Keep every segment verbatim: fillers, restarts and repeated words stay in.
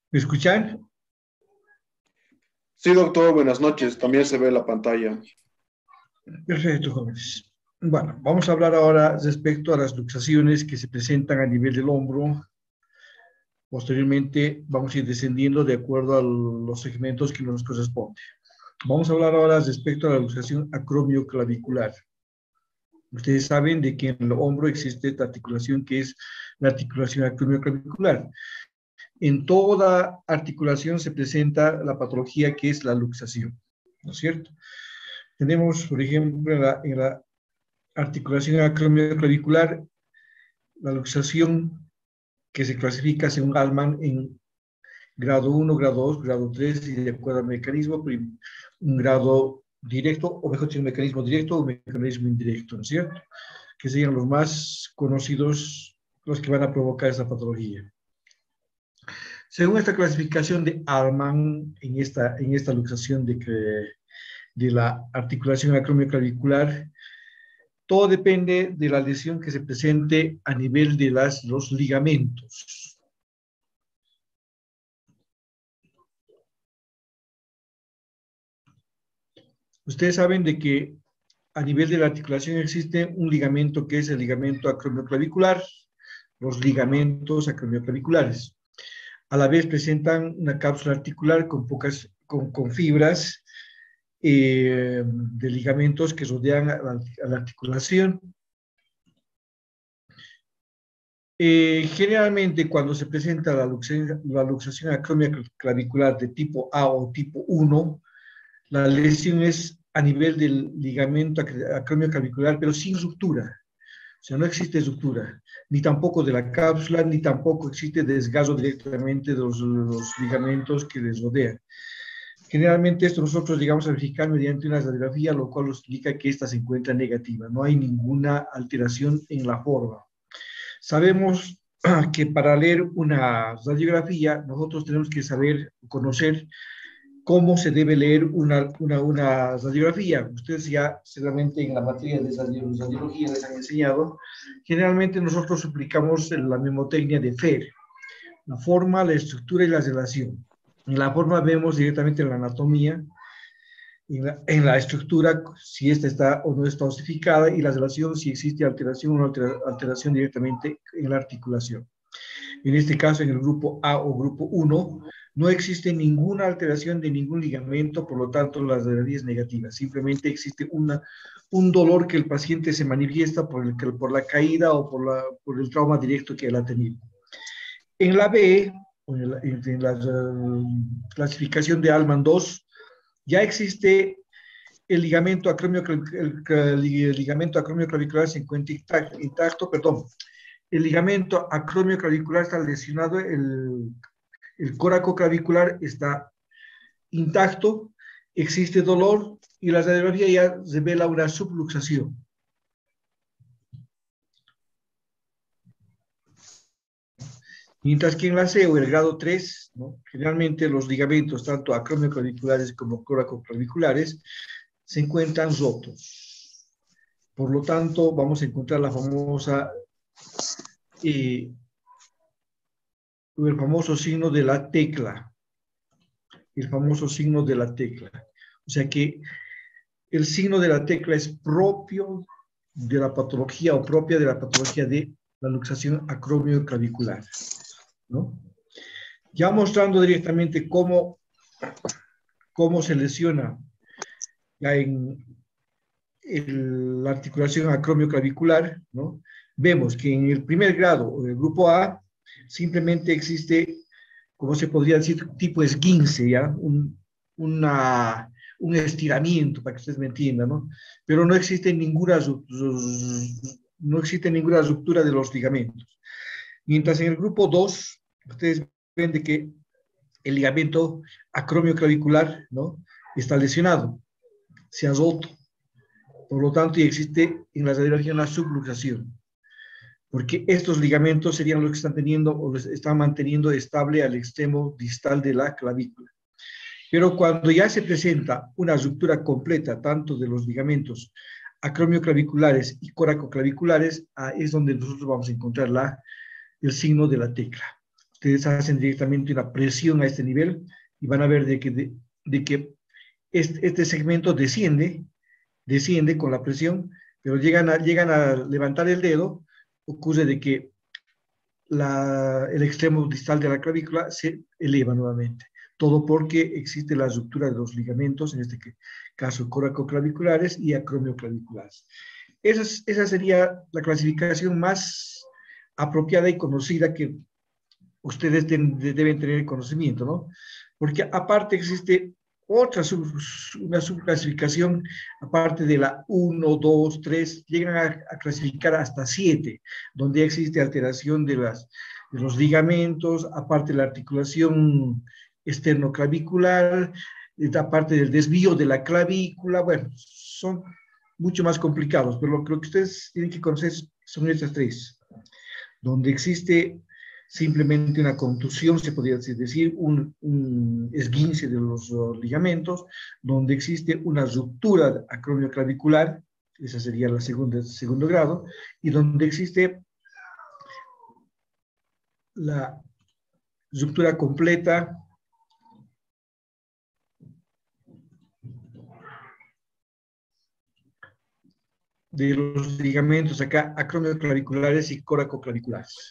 ¿Me escuchan? Sí, doctor, buenas noches. También se ve la pantalla. Perfecto, jóvenes. Bueno, vamos a hablar ahora respecto a las luxaciones que se presentan a nivel del hombro. Posteriormente vamos a ir descendiendo de acuerdo a los segmentos que nos corresponden. Vamos a hablar ahora respecto a la luxación acromioclavicular. Ustedes saben de que en el hombro existe esta articulación que es la articulación acromioclavicular. En toda articulación se presenta la patología que es la luxación, ¿no es cierto? Tenemos, por ejemplo, en la, en la articulación acromioclavicular, la luxación que se clasifica según Altman en grado uno, grado dos, grado tres, y de acuerdo al mecanismo, un grado directo, o mejor dicho, un mecanismo directo o un mecanismo indirecto, ¿no es cierto? Que serían los más conocidos, los que van a provocar esta patología. Según esta clasificación de Altman, en esta, en esta luxación de, que, de la articulación acromioclavicular, todo depende de la lesión que se presente a nivel de las, los ligamentos. Ustedes saben de que a nivel de la articulación existe un ligamento que es el ligamento acromioclavicular, los ligamentos acromioclaviculares. A la vez presentan una cápsula articular con pocas, con, con fibras eh, de ligamentos que rodean a la, a la articulación. Eh, generalmente cuando se presenta la luxación, la luxación acromioclavicular de tipo A o tipo uno, la lesión es a nivel del ligamento acromioclavicular, pero sin ruptura. O sea, no existe ruptura, ni tampoco de la cápsula, ni tampoco existe desgarro directamente de los, los ligamentos que les rodean. Generalmente esto nosotros llegamos a verificar mediante una radiografía, lo cual nos indica que esta se encuentra negativa, no hay ninguna alteración en la forma. Sabemos que para leer una radiografía nosotros tenemos que saber, conocer cómo se debe leer una, una, una radiografía. Ustedes ya seguramente en la materia de radiología les han enseñado. Generalmente nosotros aplicamos la memotecnia de Fer, la forma, la estructura y la relación. En la forma vemos directamente en la anatomía, en la, en la estructura, si esta está o no está osificada, y la relación, si existe alteración o no alteración directamente en la articulación. En este caso, en el grupo A o grupo uno, no existe ninguna alteración de ningún ligamento, por lo tanto, la radiografía es negativa. Simplemente existe una, un dolor que el paciente se manifiesta por, el, por la caída o por, la, por el trauma directo que él ha tenido. En la B, en la, en la uh, clasificación de Altman dos, ya existe el ligamento acromioclavicular, el, el ligamento acromioclavicular se encuentra intacto, intacto, perdón, el ligamento acromioclavicular está lesionado, el, el coraco clavicular está intacto, existe dolor y la radiografía ya revela una subluxación. Mientras que en la C o el grado tres, ¿no? Generalmente los ligamentos, tanto acromioclaviculares como coracoclaviculares, se encuentran rotos. Por lo tanto, vamos a encontrar la famosa, eh, el famoso signo de la tecla. El famoso signo de la tecla. O sea que el signo de la tecla es propio de la patología o propia de la patología de la luxación acromioclavicular, ¿no? Ya mostrando directamente cómo, cómo se lesiona ya en, en la articulación acromioclavicular, ¿no? Vemos que en el primer grado o en el grupo A simplemente existe, como se podría decir, tipo esguince, ¿ya? Un, una, un estiramiento, para que ustedes me entiendan, ¿no? Pero no existe ninguna, no existe ninguna ruptura de los ligamentos. Mientras en el grupo dos, ustedes ven de que el ligamento acromioclavicular, ¿no? Está lesionado, se ha roto. Por lo tanto, y existe en la radiografía una subluxación, porque estos ligamentos serían los que están teniendo o los están manteniendo estable al extremo distal de la clavícula. Pero cuando ya se presenta una ruptura completa, tanto de los ligamentos acromioclaviculares y coracoclaviculares, es donde nosotros vamos a encontrar la, el signo de la tecla. ustedes hacen directamente una presión a este nivel y van a ver de que, de, de que este, este segmento desciende, desciende con la presión, pero llegan a, llegan a levantar el dedo, ocurre de que la, el extremo distal de la clavícula se eleva nuevamente. Todo porque existe la ruptura de los ligamentos, en este caso coracoclaviculares y acromioclaviculares. Esa, es, esa sería la clasificación más apropiada y conocida que ustedes ten, deben tener conocimiento, ¿no? Porque aparte existe otra sub, una subclasificación, aparte de la uno, dos, tres, llegan a, a clasificar hasta siete, donde existe alteración de, las, de los ligamentos, aparte de la articulación esternoclavicular, aparte del desvío de la clavícula, bueno, son mucho más complicados, pero lo, lo que ustedes tienen que conocer son estas tres, donde existe simplemente una contusión, se podría decir, un, un esguince de los uh, ligamentos, donde existe una ruptura acromioclavicular, esa sería la segunda, segundo grado, y donde existe la ruptura completa de los ligamentos acá acromioclaviculares y coracoclaviculares.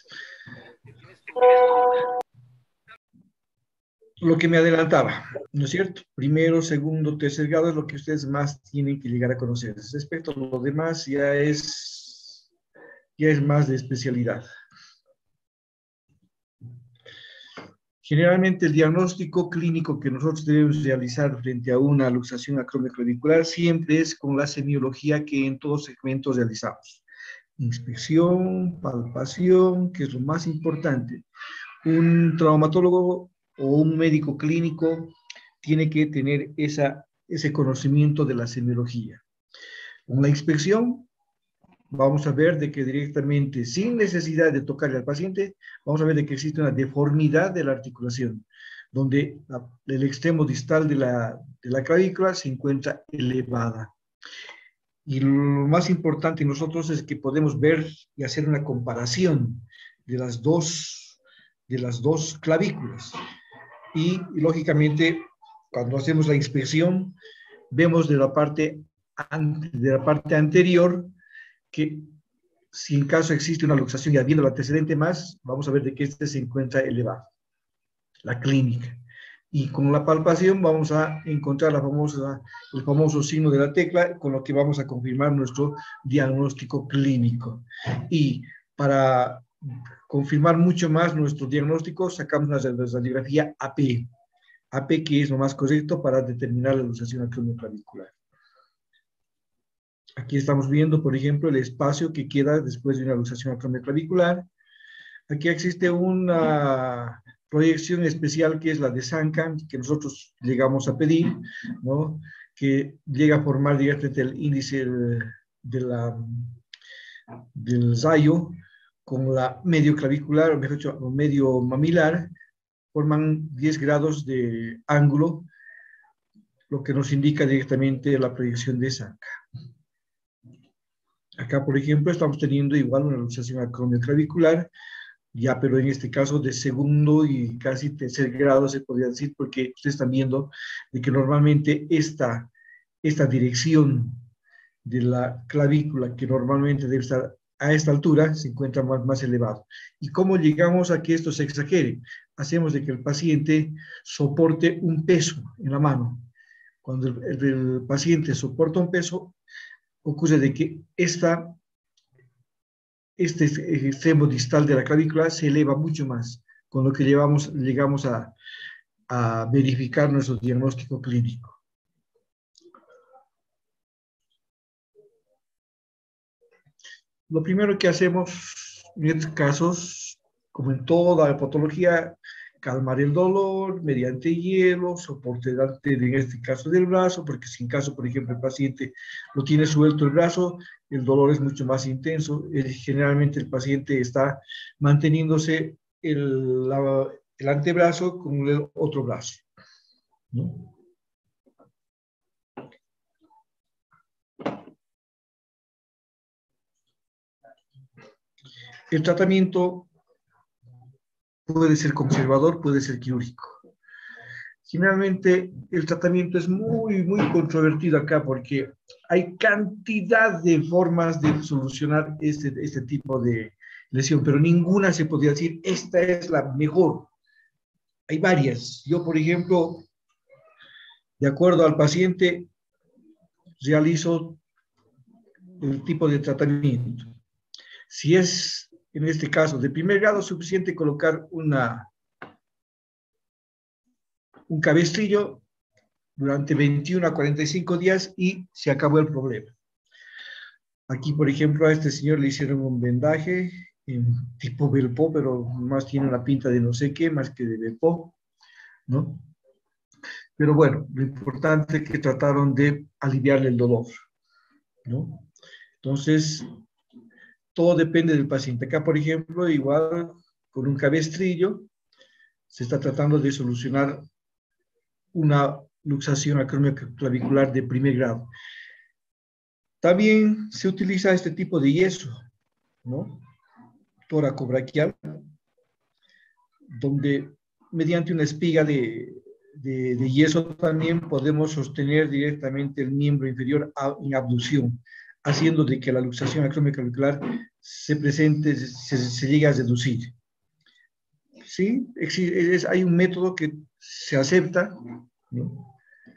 Lo que me adelantaba, ¿no es cierto? Primero, segundo, tercer grado es lo que ustedes más tienen que llegar a conocer. Respecto a lo demás, ya es, ya es más de especialidad. Generalmente el diagnóstico clínico que nosotros debemos realizar frente a una luxación acromioclavicular siempre es con la semiología que en todos segmentos realizamos. Inspección, palpación, que es lo más importante. Un traumatólogo o un médico clínico tiene que tener esa, ese conocimiento de la semiología. Con la inspección vamos a ver de que directamente, sin necesidad de tocarle al paciente, vamos a ver de que existe una deformidad de la articulación, donde la, el extremo distal de la, de la clavícula se encuentra elevada. Y lo más importante en nosotros es que podemos ver y hacer una comparación de las dos, de las dos clavículas. Y, y lógicamente, cuando hacemos la inspección, vemos de la parte, de la parte anterior que si en caso existe una luxación y habiendo el antecedente más, vamos a ver de que este se encuentra elevado, la clínica. Y con la palpación vamos a encontrar la famosa, el famoso signo de la tecla, con lo que vamos a confirmar nuestro diagnóstico clínico. Y para confirmar mucho más nuestro diagnóstico, sacamos una radiografía A P. A P que es lo más correcto para determinar la luxación acromioclavicular. Aquí estamos viendo, por ejemplo, el espacio que queda después de una luxación acromioclavicular. Aquí existe una proyección especial que es la de Sankan, que nosotros llegamos a pedir, ¿no? Que llega a formar directamente el índice de la, del rayo con la medio clavicular, o mejor dicho, medio mamilar, forman diez grados de ángulo, lo que nos indica directamente la proyección de Sankan. Acá, por ejemplo, estamos teniendo igual una luxación acromioclavicular, ya, pero en este caso de segundo y casi tercer grado se podría decir, porque ustedes están viendo de que normalmente esta, esta dirección de la clavícula, que normalmente debe estar a esta altura, se encuentra más, más elevado. ¿Y cómo llegamos a que esto se exagere? Hacemos de que el paciente soporte un peso en la mano. Cuando el, el, el paciente soporta un peso, ocurre de que esta este extremo distal de la clavícula se eleva mucho más, con lo que llevamos, llegamos a, a verificar nuestro diagnóstico clínico. Lo primero que hacemos en estos casos, como en toda la patología, calmar el dolor mediante hielo, soporte en este caso del brazo, porque si en caso, por ejemplo, el paciente lo tiene suelto el brazo, el dolor es mucho más intenso. Eh, generalmente el paciente está manteniéndose el, la, el antebrazo con el otro brazo, ¿no? El tratamiento puede ser conservador, puede ser quirúrgico. Generalmente el tratamiento es muy, muy controvertido acá porque hay cantidad de formas de solucionar este, este tipo de lesión, pero ninguna se podría decir, esta es la mejor. Hay varias. Yo, por ejemplo, de acuerdo al paciente, realizo el tipo de tratamiento. Si es, en este caso, de primer grado, suficiente colocar una, un cabestrillo durante veintiuno a cuarenta y cinco días y se acabó el problema. Aquí, por ejemplo, a este señor le hicieron un vendaje en tipo Belpo, pero más tiene una pinta de no sé qué, más que de Belpo, ¿no? Pero bueno, lo importante es que trataron de aliviarle el dolor, ¿no? Entonces, todo depende del paciente. Acá, por ejemplo, igual con un cabestrillo, se está tratando de solucionar una luxación acromioclavicular de primer grado. También se utiliza este tipo de yeso, ¿no? Toracobraquial, donde mediante una espiga de, de, de yeso también podemos sostener directamente el miembro inferior a, en abducción, haciendo de que la luxación acromioclavicular se presente, se, se llegue a reducir. Sí, es, hay un método que se acepta, ¿no?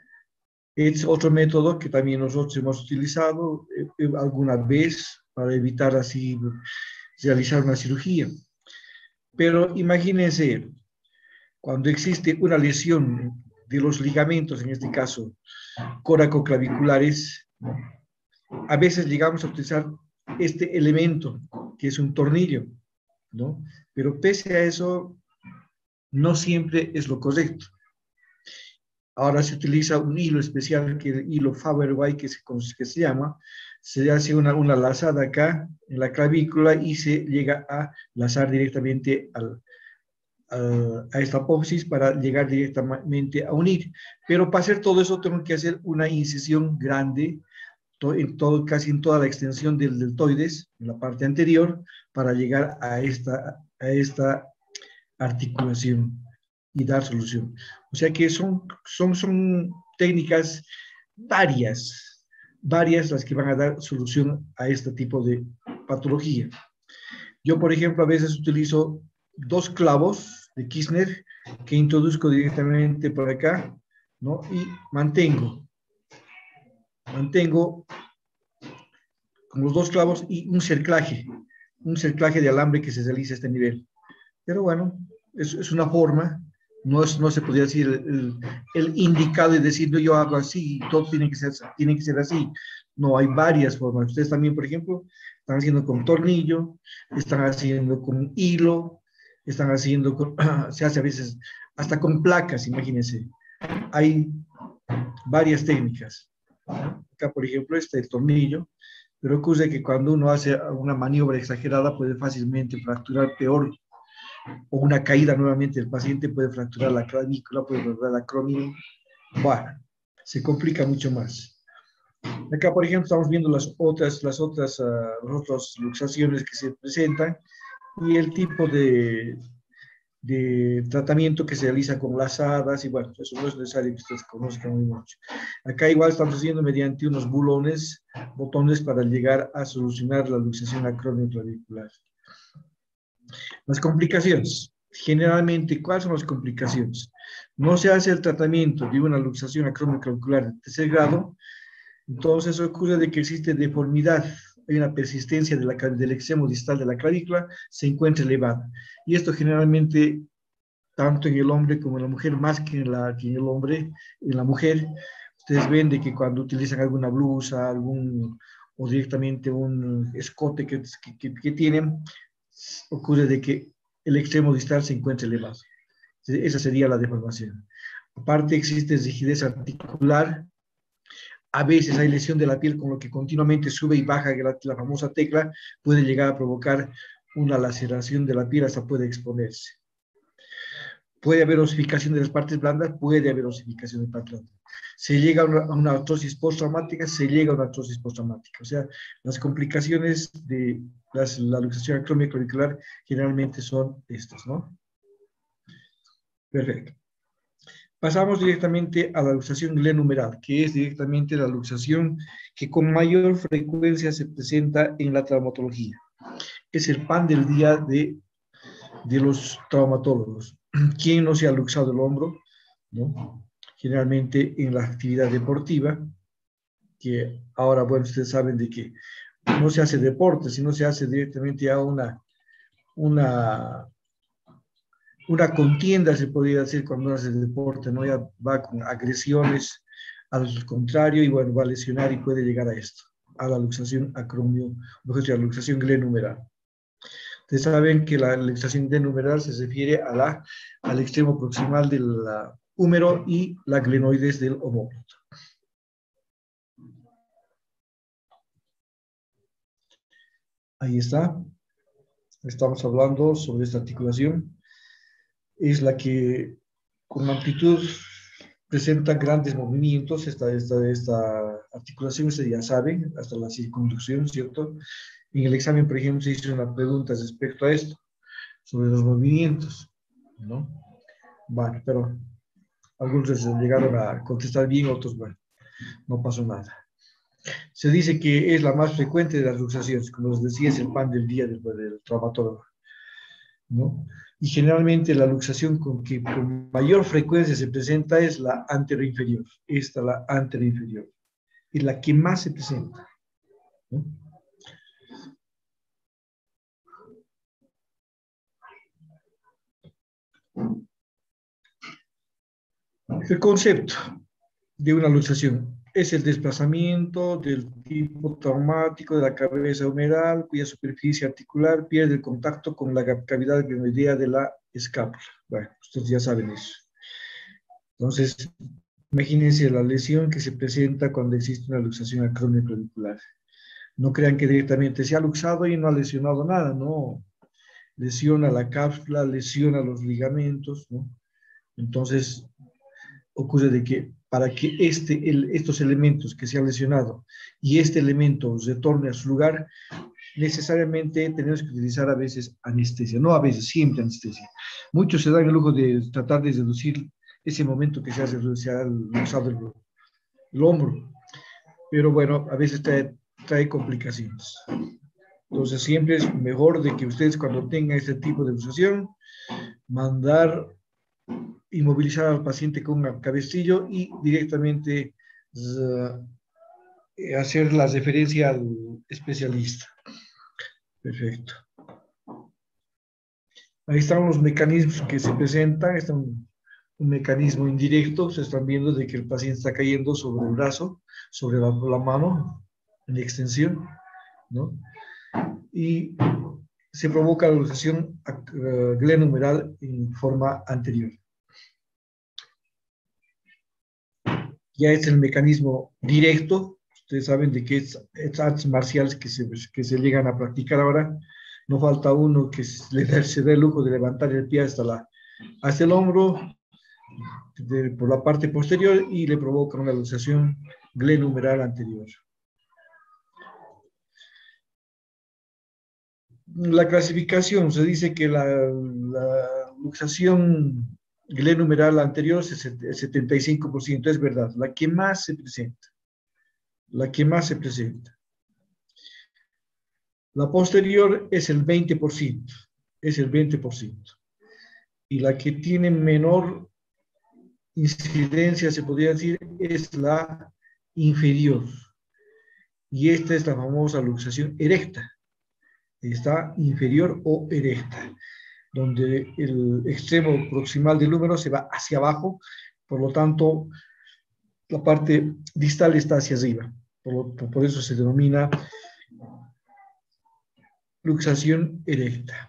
Es otro método que también nosotros hemos utilizado eh, alguna vez para evitar así realizar una cirugía. Pero imagínense, cuando existe una lesión de los ligamentos, en este caso coracoclaviculares, ¿no? A veces llegamos a utilizar este elemento, que es un tornillo, ¿no? Pero pese a eso, no siempre es lo correcto. Ahora se utiliza un hilo especial, que es el hilo Faber-White, que se, que se llama, se hace una, una lazada acá en la clavícula y se llega a lazar directamente al, a, a esta apófisis para llegar directamente a unir. Pero para hacer todo eso tengo que hacer una incisión grande, to, en todo, casi en toda la extensión del deltoides, en la parte anterior, para llegar a esta, a esta articulación y dar solución. O sea que son, son, son técnicas varias, varias las que van a dar solución a este tipo de patología. Yo, por ejemplo, a veces utilizo dos clavos de Kirchner que introduzco directamente por acá, ¿no? Y mantengo, mantengo con los dos clavos y un cerclaje, un cerclaje de alambre que se realiza a este nivel. Pero bueno, es, es una forma. No, es, no se podría decir el, el indicado y decir, no, yo hago así, todo tiene que, ser, tiene que ser así. No, hay varias formas. Ustedes también, por ejemplo, están haciendo con tornillo, están haciendo con hilo, están haciendo con, se hace a veces hasta con placas, imagínense. Hay varias técnicas. Acá, por ejemplo, este el tornillo, pero ocurre que cuando uno hace una maniobra exagerada puede fácilmente fracturar peor, o una caída nuevamente del paciente puede fracturar la clavícula, puede fracturar la acromion. Bueno, se complica mucho más. Acá, por ejemplo, estamos viendo las otras, las otras, uh, las otras luxaciones que se presentan y el tipo de, de tratamiento que se realiza con lazadas, y bueno, eso no es necesario que ustedes conozcan muy mucho. Acá igual estamos haciendo mediante unos bulones, botones para llegar a solucionar la luxación acromioclavicular. Las complicaciones. Generalmente, ¿cuáles son las complicaciones? No se hace el tratamiento de una luxación acromioclavicular de tercer grado, entonces ocurre de que existe deformidad, hay una persistencia de la, del extremo distal de la clavícula, se encuentra elevada. Y esto generalmente, tanto en el hombre como en la mujer, más que en, la, que en el hombre, en la mujer, ustedes ven de que cuando utilizan alguna blusa, algún, o directamente un escote que, que, que tienen, ocurre de que el extremo distal se encuentra elevado. Esa sería la deformación. Aparte existe rigidez articular, a veces hay lesión de la piel con lo que continuamente sube y baja la, la famosa tecla, puede llegar a provocar una laceración de la piel, hasta puede exponerse. Puede haber osificación de las partes blandas, puede haber osificación de partes blandas. Se llega a una, a una artrosis postraumática, se llega a una artrosis postraumática. O sea, las complicaciones de las, la luxación acromioclavicular generalmente son estas, ¿no? Perfecto. Pasamos directamente a la luxación glenumeral, que es directamente la luxación que con mayor frecuencia se presenta en la traumatología. Es el pan del día de, de los traumatólogos. ¿Quién no se ha luxado el hombro? ¿No? Generalmente en la actividad deportiva, que ahora, bueno, ustedes saben de que no se hace deporte, sino se hace directamente a una, una una contienda, se podría decir, cuando hace deporte, ¿no? Ya va con agresiones al contrario y bueno, va a lesionar y puede llegar a esto, a la luxación acromio, a la luxación glenumeral. Ustedes saben que la luxación glenumeral se refiere a la, al extremo proximal del húmero y la glenoides del omóplato. Ahí está. Estamos hablando sobre esta articulación. Es la que con amplitud presenta grandes movimientos, esta, esta, esta articulación, ustedes ya saben, hasta la circunducción, ¿cierto? En el examen, por ejemplo, se hizo una pregunta respecto a esto, sobre los movimientos, ¿no? Bueno, pero algunos llegaron a contestar bien, otros, bueno, no pasó nada. Se dice que es la más frecuente de las luxaciones, como les decía, es el pan del día del, del traumatólogo, ¿no? Y generalmente la luxación con que con mayor frecuencia se presenta es la anteroinferior, esta la anteroinferior, es la que más se presenta, ¿no? El concepto de una luxación es el desplazamiento del tipo traumático de la cabeza humeral, cuya superficie articular pierde el contacto con la cavidad glenoidea de la escápula. Bueno, ustedes ya saben eso. Entonces, imagínense la lesión que se presenta cuando existe una luxación acromioclavicular. No crean que directamente se ha luxado y no ha lesionado nada, no. Lesiona la cápsula, lesiona los ligamentos, ¿no? Entonces, ocurre de que para que este, el, estos elementos que se han lesionado y este elemento retorne a su lugar, necesariamente tenemos que utilizar a veces anestesia, no a veces, siempre anestesia. Muchos se dan el lujo de tratar de reducir ese momento que se ha, se ha luxado el, el hombro, pero bueno, a veces trae, trae complicaciones. Entonces siempre es mejor de que ustedes cuando tengan este tipo de luxación, mandar inmovilizar al paciente con un cabestillo y directamente uh, hacer la referencia al especialista. Perfecto. Ahí están los mecanismos que se presentan. Está un, un mecanismo indirecto. Se están viendo de que el paciente está cayendo sobre el brazo, sobre la, la mano en extensión, ¿no? Y se provoca la luxación uh, glenumeral en forma anterior. Ya es el mecanismo directo. Ustedes saben de que es, es artes marciales que se, que se llegan a practicar ahora. No falta uno que le da, se da el lujo de levantar el pie hasta, la, hasta el hombro, de, por la parte posterior, y le provoca una luxación glenumeral anterior. La clasificación, se dice que la, la luxación glenumeral anterior es el setenta y cinco por ciento, es verdad, la que más se presenta. La que más se presenta. La posterior es el veinte por ciento, es el veinte por ciento. Y la que tiene menor incidencia, se podría decir, es la inferior. Y esta es la famosa luxación erecta. Está inferior o erecta, donde el extremo proximal del húmero se va hacia abajo, por lo tanto, la parte distal está hacia arriba. Por, lo, por eso se denomina luxación erecta.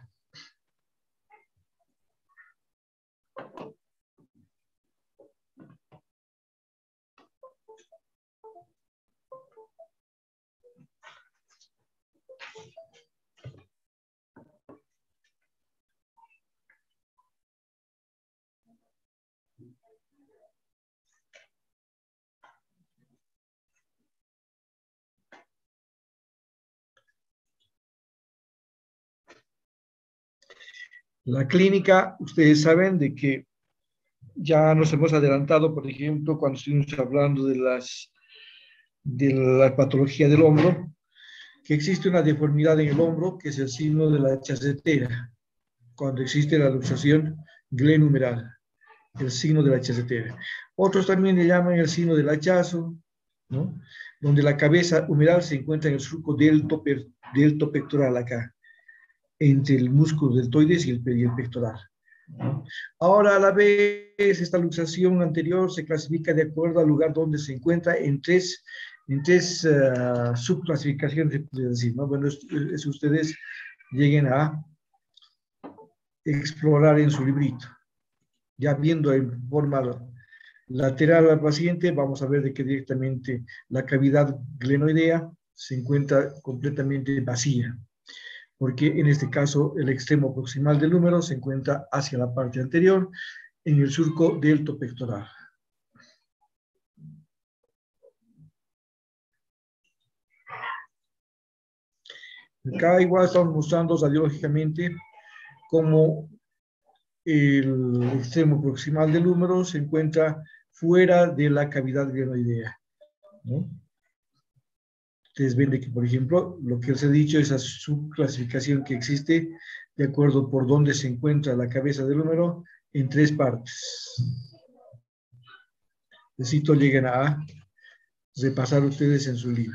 La clínica, ustedes saben de que ya nos hemos adelantado, por ejemplo, cuando estuvimos hablando de las, de la patología del hombro, que existe una deformidad en el hombro, que es el signo de la chasetera, cuando existe la luxación glenumeral, el signo de la chasetera. Otros también le llaman el signo del hachazo, ¿no? Donde la cabeza humeral se encuentra en el surco delto, delto pectoral acá, entre el músculo deltoides y el, y el pectoral, ¿no? Ahora, a la vez, esta luxación anterior se clasifica de acuerdo al lugar donde se encuentra en tres, en tres uh, subclasificaciones, se puede decir, ¿no? Bueno, si ustedes lleguen a explorar en su librito, ya viendo en forma lateral al paciente, vamos a ver de que directamente la cavidad glenoidea se encuentra completamente vacía, porque en este caso el extremo proximal del húmero se encuentra hacia la parte anterior, en el surco delto pectoral. Acá igual estamos mostrando radiológicamente cómo el extremo proximal del húmero se encuentra fuera de la cavidad glenoidea, ¿no? Ustedes ven de que, por ejemplo, lo que les he dicho, esa subclasificación que existe, de acuerdo por dónde se encuentra la cabeza del húmero, en tres partes. Necesito lleguen a repasar ustedes en su libro.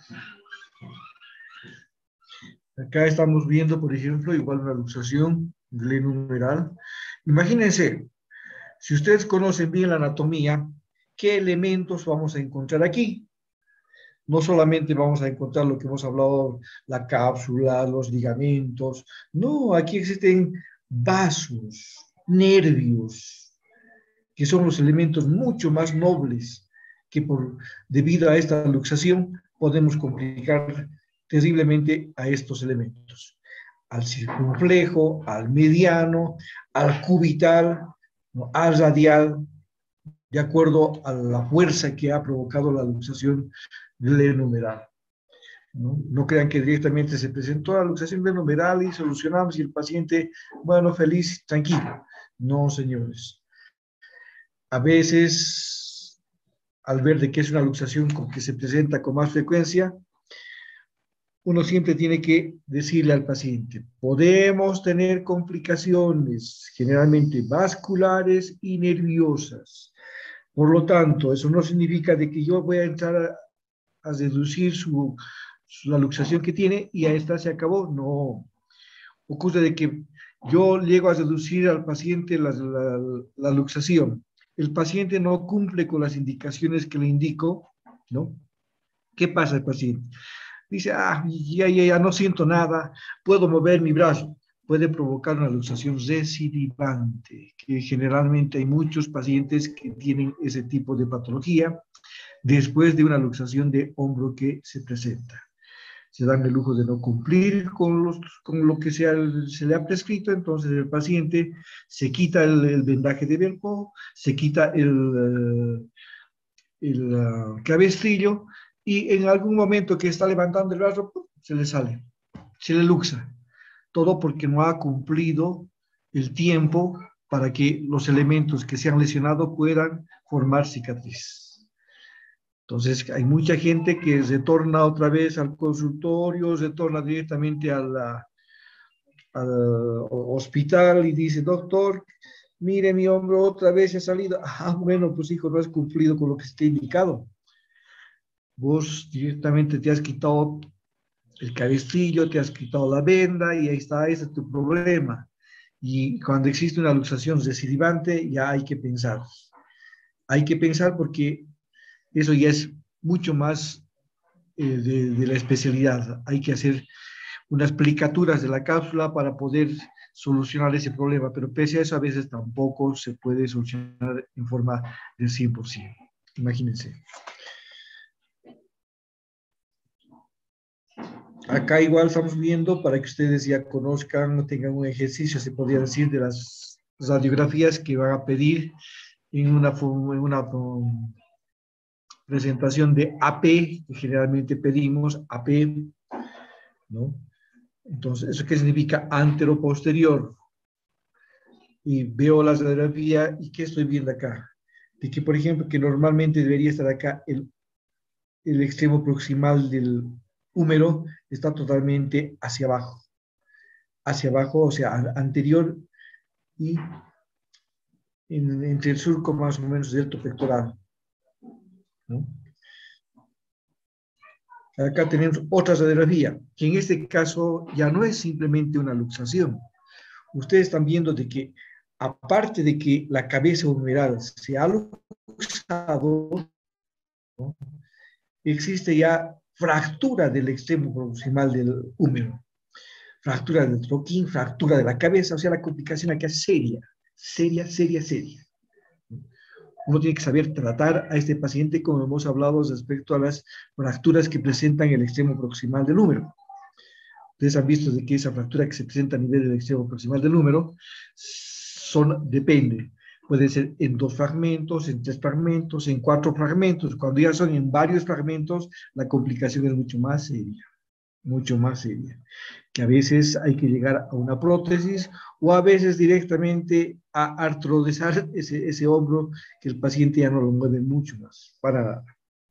Acá estamos viendo, por ejemplo, igual una luxación glenumeral. Imagínense, si ustedes conocen bien la anatomía, ¿qué elementos vamos a encontrar aquí? No solamente vamos a encontrar lo que hemos hablado, la cápsula, los ligamentos. No, aquí existen vasos, nervios, que son los elementos mucho más nobles que por, debido a esta luxación podemos complicar terriblemente a estos elementos. Al circunflejo, al mediano, al cubital, ¿no? Al radial, de acuerdo a la fuerza que ha provocado la luxación glenumeral. ¿No? No crean que directamente se presentó la luxación glenumeral y solucionamos y el paciente, bueno, feliz, tranquilo. No, señores. A veces, al ver de que es una luxación que se presenta con más frecuencia, uno siempre tiene que decirle al paciente, podemos tener complicaciones, generalmente vasculares y nerviosas. Por lo tanto, eso no significa de que yo voy a entrar a, a deducir su, su, la luxación que tiene y a esta se acabó. No. Ocurre de que yo llego a deducir al paciente la, la, la luxación. El paciente no cumple con las indicaciones que le indico, ¿no? ¿Qué pasa el paciente? Dice, ah, ya, ya, ya no siento nada, puedo mover mi brazo. Puede provocar una luxación recidivante, que generalmente hay muchos pacientes que tienen ese tipo de patología después de una luxación de hombro que se presenta. Se dan el lujo de no cumplir con, los, con lo que sea, se le ha prescrito, entonces el paciente se quita el, el vendaje de Velcro, se quita el, el uh, cabestrillo y en algún momento que está levantando el brazo, se le sale, se le luxa. Todo porque no ha cumplido el tiempo para que los elementos que se han lesionado puedan formar cicatriz. Entonces, hay mucha gente que retorna otra vez al consultorio, retorna directamente a la, al hospital y dice, doctor, mire, mi hombro otra vez ha salido. Ah, bueno, pues hijo, no has cumplido con lo que está indicado. Vos directamente te has quitado el cabestrillo, te has quitado la venda y ahí está, ese es tu problema. Y cuando existe una luxación recidivante, ya hay que pensar. Hay que pensar porque eso ya es mucho más eh, de, de la especialidad. Hay que hacer unas plicaturas de la cápsula para poder solucionar ese problema, pero pese a eso a veces tampoco se puede solucionar en forma del cien por ciento. Imagínense. Acá igual estamos viendo para que ustedes ya conozcan, tengan un ejercicio, se podría decir, de las radiografías que van a pedir en una, en una um, presentación de A P, que generalmente pedimos A P, ¿no? Entonces, ¿eso qué significa? Antero-posterior. y veo la radiografía y ¿qué estoy viendo acá? De que, por ejemplo, que normalmente debería estar acá el, el extremo proximal del húmero está totalmente hacia abajo, hacia abajo, o sea, anterior y en, entre el surco más o menos del pectoral, ¿no? Acá tenemos otra radiografía, que en este caso ya no es simplemente una luxación. Ustedes están viendo de que, aparte de que la cabeza humeral se ha luxado, ¿no? Existe ya fractura del extremo proximal del húmero, fractura del troquín, fractura de la cabeza, o sea, la complicación aquí es seria, seria, seria, seria. Uno tiene que saber tratar a este paciente, como hemos hablado respecto a las fracturas que presentan el extremo proximal del húmero. Ustedes han visto de que esa fractura que se presenta a nivel del extremo proximal del húmero son, depende, puede ser en dos fragmentos, en tres fragmentos, en cuatro fragmentos. Cuando ya son en varios fragmentos, la complicación es mucho más seria, mucho más seria, que a veces hay que llegar a una prótesis o a veces directamente a artrodesar ese, ese hombro que el paciente ya no lo mueve mucho más, para nada.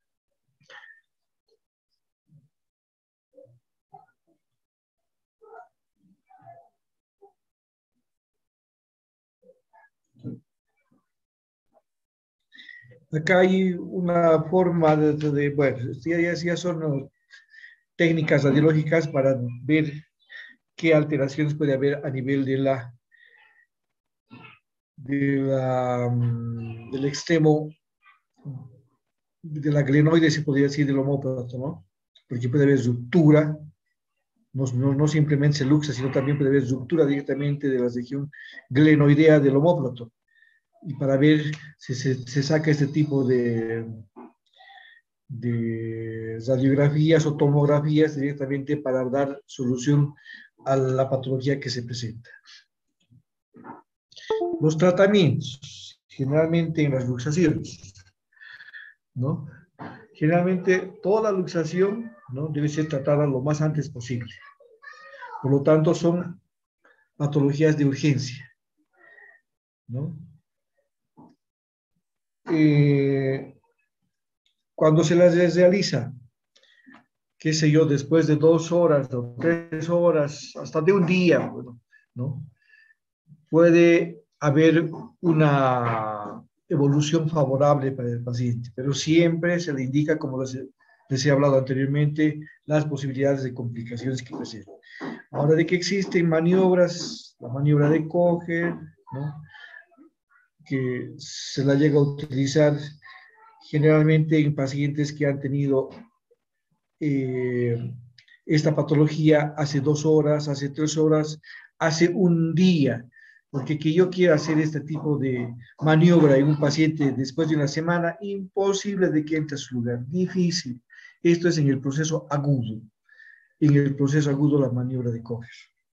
Acá hay una forma de, de bueno, ya, ya son técnicas radiológicas para ver qué alteraciones puede haber a nivel de la, de la um, del extremo de la glenoide, se podría decir, del omóplato, ¿no? Porque puede haber ruptura, no, no, no simplemente se luxa, sino también puede haber ruptura directamente de la región glenoidea del omóplato. Y para ver si se, se saca este tipo de, de radiografías o tomografías directamente para dar solución a la patología que se presenta. Los tratamientos, generalmente en las luxaciones, ¿no? Generalmente toda la luxación, ¿no?, debe ser tratada lo más antes posible. Por lo tanto, son patologías de urgencia, ¿no? Eh, cuando se las realiza, qué sé yo, después de dos horas o tres horas, hasta de un día, bueno, ¿no?, puede haber una evolución favorable para el paciente, pero siempre se le indica, como les, les he hablado anteriormente, las posibilidades de complicaciones que presentan. Ahora, de que existen maniobras, la maniobra de Kocher, ¿no?, que se la llega a utilizar generalmente en pacientes que han tenido eh, esta patología hace dos horas, hace tres horas, hace un día, porque que yo quiera hacer este tipo de maniobra en un paciente después de una semana, imposible de que entre a su lugar, difícil. Esto es en el proceso agudo, en el proceso agudo la maniobra de Kocher.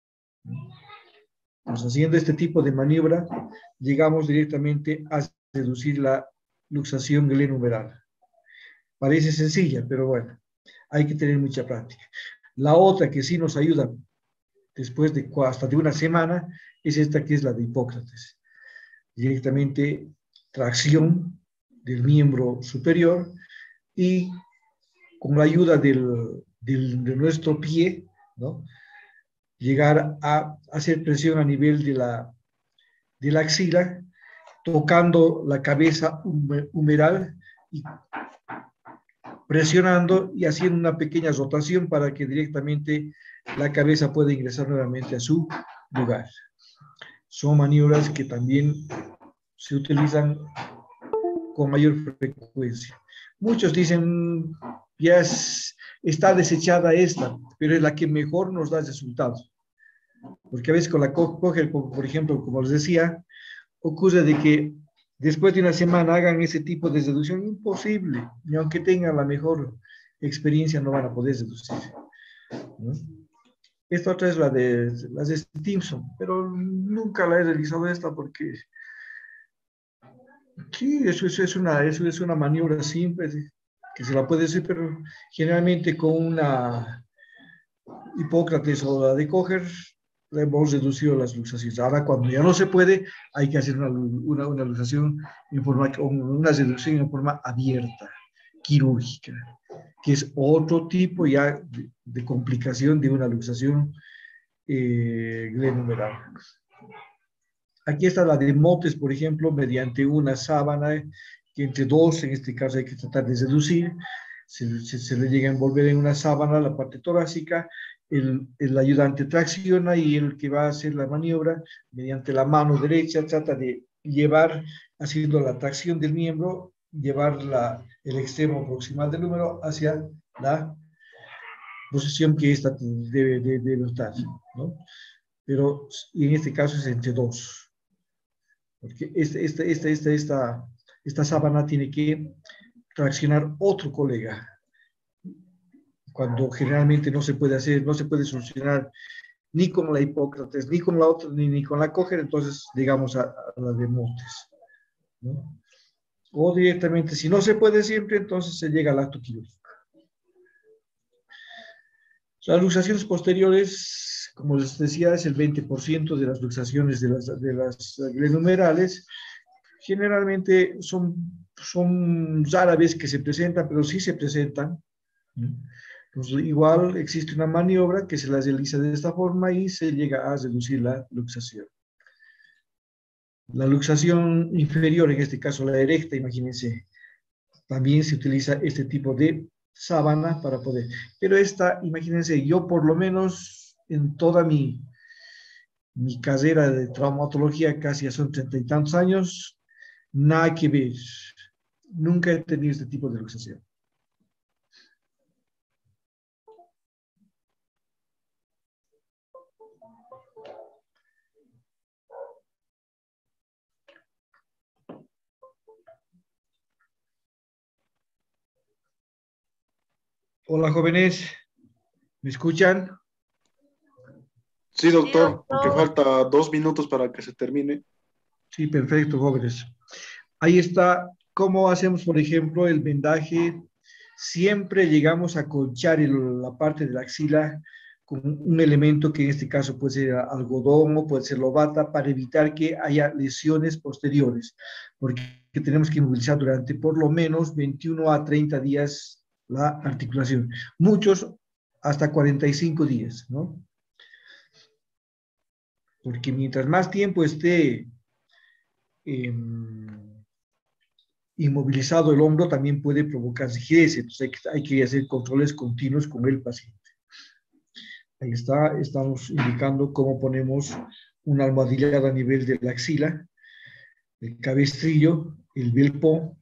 Pues haciendo este tipo de maniobra, llegamos directamente a reducir la luxación glenohumeral. Parece sencilla, pero bueno, hay que tener mucha práctica. La otra que sí nos ayuda después de hasta de una semana es esta, que es la de Hipócrates. Directamente tracción del miembro superior y con la ayuda del, del, de nuestro pie, ¿no?, llegar a hacer presión a nivel de la, de la axila, tocando la cabeza humeral y presionando y haciendo una pequeña rotación para que directamente la cabeza pueda ingresar nuevamente a su lugar. Son maniobras que también se utilizan con mayor frecuencia. Muchos dicen, ya es, está desechada esta, pero es la que mejor nos da resultados. Porque a veces con la Kocher, por ejemplo, como les decía, ocurre de que después de una semana hagan ese tipo de reducción, imposible, y aunque tengan la mejor experiencia no van a poder reducir, ¿no? Esta otra es la de, la de Stimson, pero nunca la he realizado esta porque sí, eso, eso, es, una, eso es una maniobra simple que se la puede hacer, pero generalmente con una Hipócrates o la de Kocher hemos reducido las luxaciones. Ahora, cuando ya no se puede, hay que hacer una, una, una luxación en forma, una reducción en forma abierta, quirúrgica, que es otro tipo ya de, de complicación de una luxación eh, glenohumeral. Aquí está la de Motes, por ejemplo, mediante una sábana que entre dos, en este caso hay que tratar de reducir, se, se, se le llega a envolver en una sábana la parte torácica, el, el ayudante tracciona y el que va a hacer la maniobra, mediante la mano derecha, trata de llevar, haciendo la tracción del miembro, llevar la, el extremo proximal del húmero hacia la posición que esta debe, debe, debe estar, ¿no? Pero en este caso es entre dos. Porque esta, esta, esta, esta, esta, esta sábana tiene que traccionar otro colega. Cuando generalmente no se puede hacer, no se puede solucionar ni con la Hipócrates, ni con la otra, ni, ni con la Coger, entonces digamos a, a la de Motes, ¿no? O directamente, si no se puede siempre, entonces se llega al acto quirúrgico. Las luxaciones posteriores, como les decía, es el veinte por ciento de las luxaciones de las, de las glenohumerales. Generalmente son, son raras veces que se presentan, pero sí se presentan. Entonces, igual existe una maniobra que se la realiza de esta forma y se llega a reducir la luxación. La luxación inferior, en este caso la erecta, imagínense, también se utiliza este tipo de sábana para poder. Pero esta, imagínense, yo por lo menos en toda mi, mi carrera de traumatología, casi ya son treinta y tantos años, nada que ver. Nunca he tenido este tipo de luxación. Hola, jóvenes. ¿Me escuchan? Sí, doctor, porque falta dos minutos para que se termine. Sí, perfecto, jóvenes. Ahí está cómo hacemos, por ejemplo, el vendaje. Siempre llegamos a colchar el, la parte de la axila con un elemento que en este caso puede ser algodón o puede ser lobata para evitar que haya lesiones posteriores, porque tenemos que inmovilizar durante por lo menos veintiuno a treinta días la articulación. Muchos hasta cuarenta y cinco días, ¿no? Porque mientras más tiempo esté eh, inmovilizado el hombro, también puede provocar rigidez. Entonces hay que, hay que hacer controles continuos con el paciente. Ahí está, estamos indicando cómo ponemos una almohadillada a nivel de la axila, el cabestrillo, el belpo.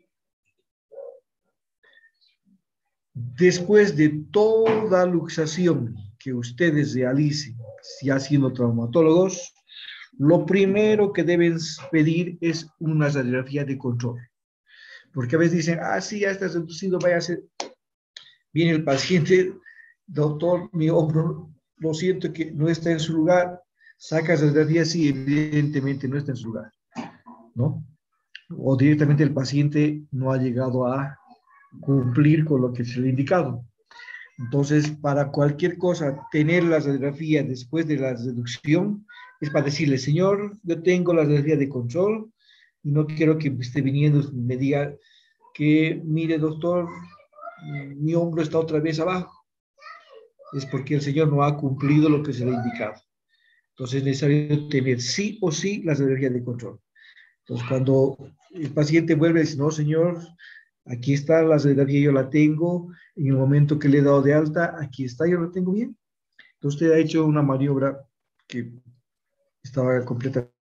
Después de toda luxación que ustedes realicen, ya siendo traumatólogos, lo primero que deben pedir es una radiografía de control. Porque a veces dicen, ah, sí, ya está reducido, vaya a ser. Viene el paciente, doctor, mi hombro, lo siento que no está en su lugar, saca radiografía, sí, evidentemente no está en su lugar, ¿no? O directamente el paciente no ha llegado a cumplir con lo que se le ha indicado. Entonces, para cualquier cosa, tener la radiografía después de la reducción es para decirle, señor, yo tengo la radiografía de control y no quiero que esté viniendo y me diga que, mire, doctor, mi hombro está otra vez abajo. Es porque el señor no ha cumplido lo que se le ha indicado. Entonces es necesario tener sí o sí la radiografía de control. Entonces, cuando el paciente vuelve y dice, no, señor, aquí está la radiografía, yo la tengo, en el momento que le he dado de alta, aquí está, yo la tengo bien. Entonces, usted ha hecho una maniobra que estaba completamente